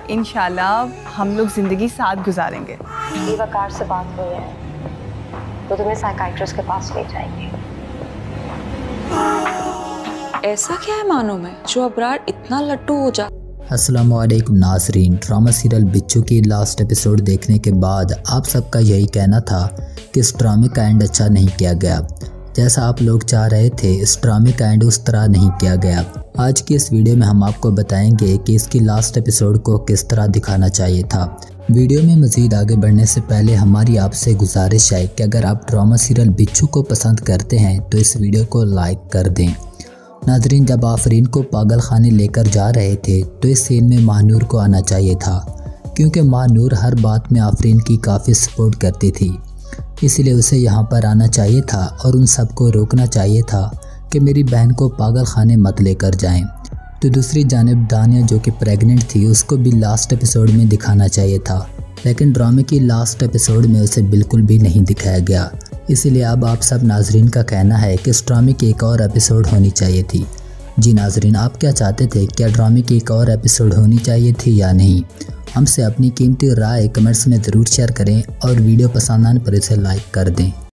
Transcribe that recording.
इंशाल्लाह हम लोग ज़िंदगी साथ गुजारेंगे। ये वकार से बात हुई है तो तुम्हें साइकाइट्रिस्ट के पास ले जाएंगे। ऐसा क्या है मानो में जो अबरार इतना लट्टू हो जा। अस्सलामुअलैकुम नाज़रीन, ड्रामा सीरियल बिच्छू की लास्ट एपिसोड देखने के बाद आप सबका यही कहना था कि इस ड्रामे का एंड अच्छा नहीं किया गया। जैसा आप लोग चाह रहे थे इस ड्रामे का एंड उस तरह नहीं किया गया। आज की इस वीडियो में हम आपको बताएंगे कि इसकी लास्ट एपिसोड को किस तरह दिखाना चाहिए था। वीडियो में मज़ीद आगे बढ़ने से पहले हमारी आपसे गुजारिश है कि अगर आप ड्रामा सीरियल बिच्छू को पसंद करते हैं तो इस वीडियो को लाइक कर दें। नाज़रीन, जब आफरीन को पागल खाने लेकर जा रहे थे तो इस सीन में महानूर को आना चाहिए था, क्योंकि महानूर हर बात में आफरीन की काफ़ी सपोर्ट करती थी, इसलिए उसे यहाँ पर आना चाहिए था और उन सबको रोकना चाहिए था कि मेरी बहन को पागल खाने मत लेकर जाएं। तो दूसरी जानिब दानिया जो कि प्रेग्नेंट थी उसको भी लास्ट एपिसोड में दिखाना चाहिए था, लेकिन ड्रामे की लास्ट एपिसोड में उसे बिल्कुल भी नहीं दिखाया गया। इसीलिए अब आप सब नाजरीन का कहना है कि इस ड्रामे की एक और एपिसोड होनी चाहिए थी। जी नाजरीन, आप क्या चाहते थे? क्या ड्रामे की एक और एपिसोड होनी चाहिए थी या नहीं? हमसे अपनी कीमती राय कमेंट्स में ज़रूर शेयर करें और वीडियो पसंद आने पर इसे लाइक कर दें।